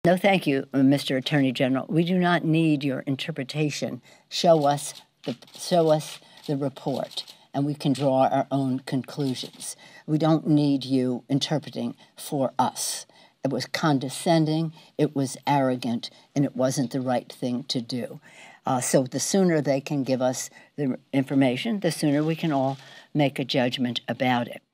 No, thank you, Mr. Attorney General. We do not need your interpretation. Show us the report, and we can draw our own conclusions. We don't need you interpreting for us. It was condescending, it was arrogant, and it wasn't the right thing to do. So the sooner they can give us the information, the sooner we can all make a judgment about it.